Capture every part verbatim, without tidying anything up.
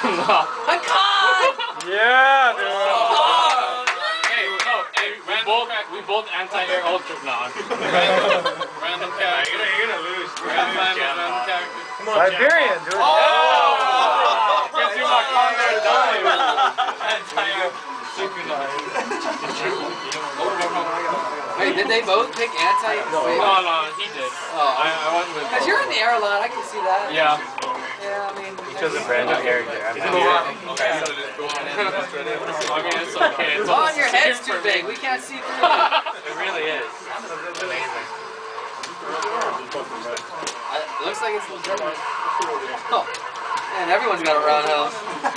I can't! Yeah, dude. Oh, hey, no, hey, we both, we both anti-air ultra now. Random character. You're gonna lose. Random character. Siberian, dude. Oh! Gives you my contact dive. Anti-air. Wait, did they both pick anti? No, no, no, he did. Oh, I, I went with. Because you're in the air a lot, I can see that. Yeah. Yeah, I mean. He chose a random character. I'm Okay, it's okay. It's Vaughn, your head's too big. We can't see through it. It really is. Amazing. It looks like it's legitimate. Oh. Man, everyone's got a roundhouse.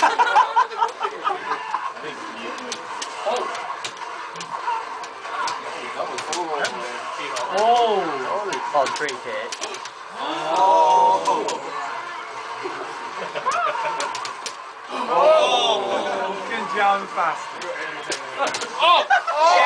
Oh! Oh, great hit. Oh! Oh! Good job, fast. Oh! Oh!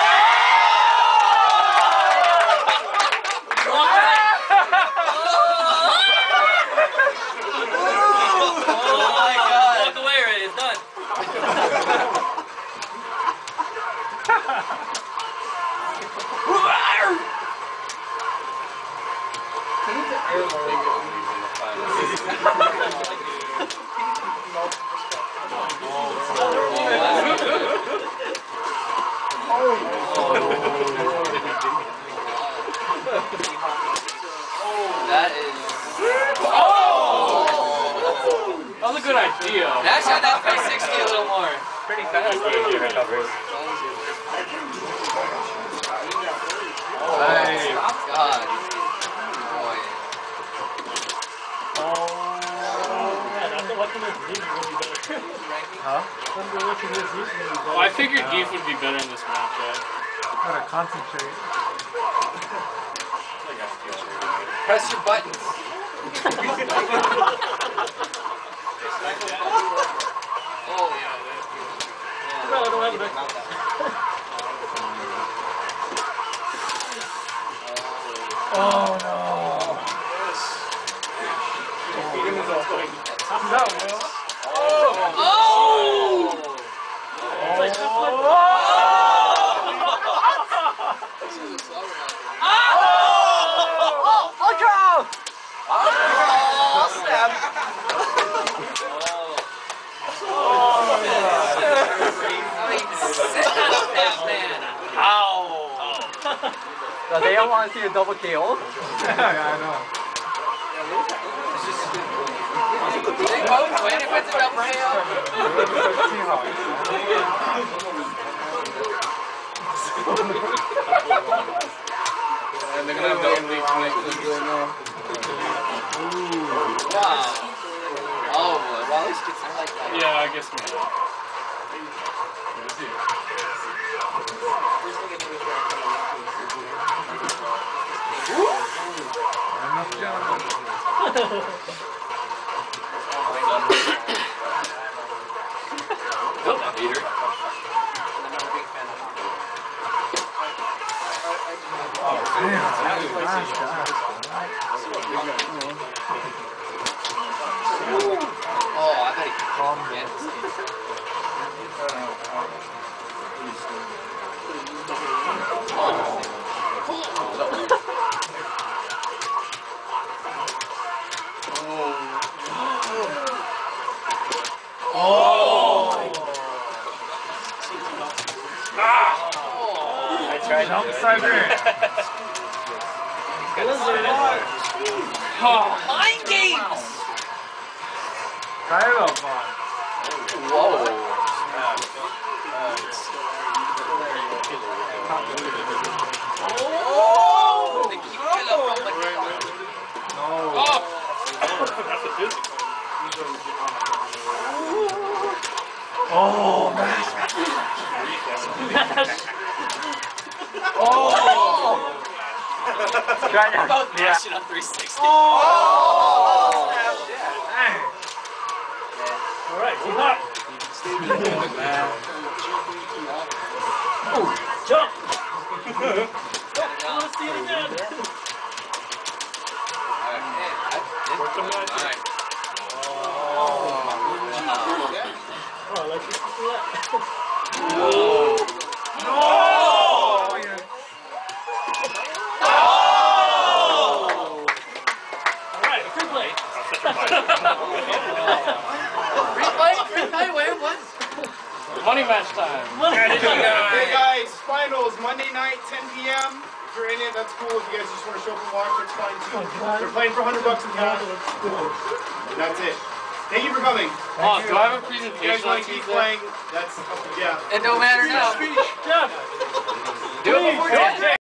That is. Oh! That was a good idea. Dash on that three sixty a little more. Pretty fast game your recovers. Nice. God. Boy. Huh? Well, I figured Geef would be better in this matchup. Gotta concentrate. Press your buttons. Oh, yeah. Oh no! No, Will. Oh! Oh! Look out! Oh, snap! Ow! So they don't want to see a double K O? Yeah, I know. They both win if it's a double K O. And they're gonna have double league tonight because they're doing now. Wow. Oh, boy. Well, at least it's like that. Yeah, I guess not. Peter. Oh, damn. Oh, I bet he can calm again. Oh! Ah! I tried to do it. Oh, mind games! Try it out, Vaughn. Whoa. Oh! They keep killing from the No. Oh! That's a physical. Oh, man. Oh! Try it out. About Yeah. mashing on three sixty. Oh! Snap, yeah. Alright, keep up. Oh, jump! Let's see it again. Alright. Alright, replay. Replay? Replay? Wait, what? Money match time. Hey guys, finals Monday night, ten P M If you're in it, that's cool. If you guys just want to show up and watch, that's fine too. They're playing for one hundred bucks in cash. That's it. Thank you for coming. Oh, do I have a If you guys presentation on want to keep Tuesday? playing, that's up to yeah. It don't matter now. Do it before Please, ten.